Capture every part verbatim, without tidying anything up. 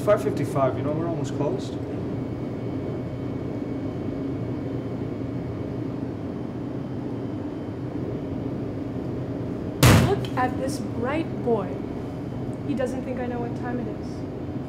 five fifty-five. You know, we're almost closed. Look at this bright boy. He doesn't think I know what time it is.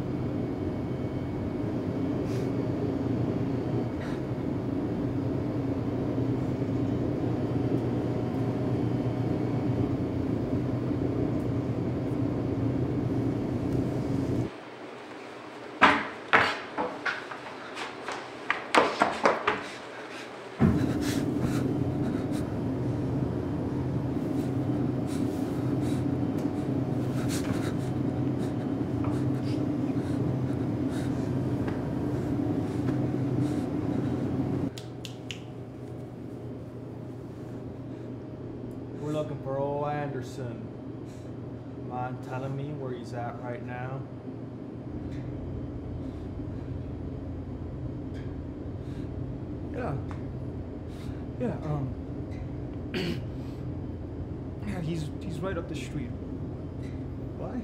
We're looking for old Anderson. Mind telling me where he's at right now? Yeah. Yeah, um... yeah, he's, he's right up the street. Why?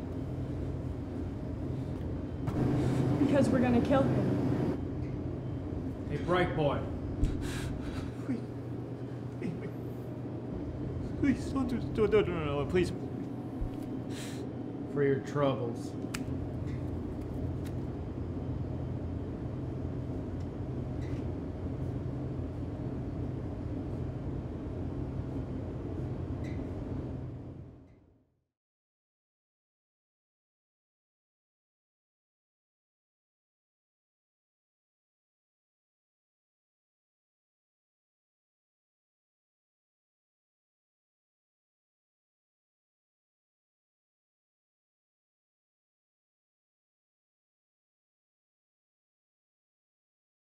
Because we're gonna kill him. Hey, bright boy. Wait. Wait, wait. Please, don't do, don't, don't, no, no, no, please. For your troubles.